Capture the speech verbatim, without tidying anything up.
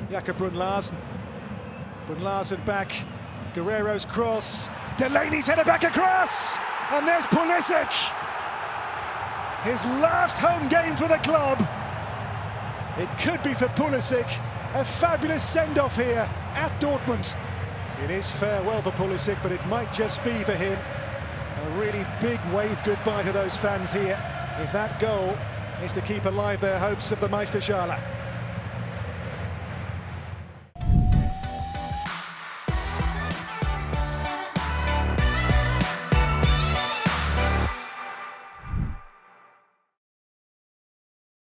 Jakob Brun-Larsen. Brun-Larsen back. Guerrero's cross. Delaney's header back across. And there's Pulisic. His last home game for the club. It could be for Pulisic. A fabulous send-off here at Dortmund. It is farewell for Pulisic, but it might just be for him. A really big wave goodbye to those fans here, if that goal is to keep alive their hopes of the Meisterschale.